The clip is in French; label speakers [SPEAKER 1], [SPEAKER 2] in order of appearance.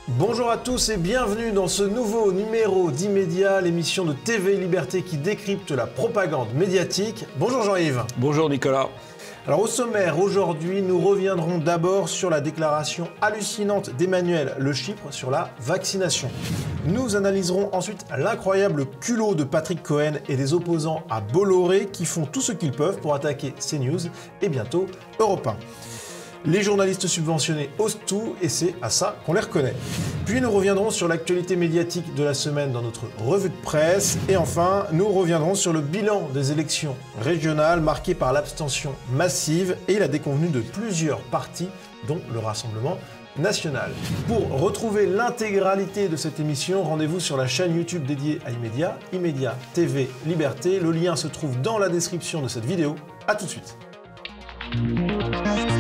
[SPEAKER 1] Bonjour à tous et bienvenue dans ce nouveau numéro d'Immédiat, l'émission de TV Liberté qui décrypte la propagande médiatique. Bonjour Jean-Yves.
[SPEAKER 2] Bonjour Nicolas.
[SPEAKER 1] Alors au sommaire, aujourd'hui, nous reviendrons d'abord sur la déclaration hallucinante d'Emmanuel Le Chypre sur la vaccination. Nous analyserons ensuite l'incroyable culot de Patrick Cohen et des opposants à Bolloré qui font tout ce qu'ils peuvent pour attaquer CNews et bientôt Europe 1. Les journalistes subventionnés osent tout et c'est à ça qu'on les reconnaît. Puis nous reviendrons sur l'actualité médiatique de la semaine dans notre revue de presse. Et enfin, nous reviendrons sur le bilan des élections régionales marquées par l'abstention massive et la déconvenue de plusieurs partis, dont le Rassemblement national. Pour retrouver l'intégralité de cette émission, rendez-vous sur la chaîne YouTube dédiée à Immédiat, Immédiat TV Liberté. Le lien se trouve dans la description de cette vidéo. A tout de suite.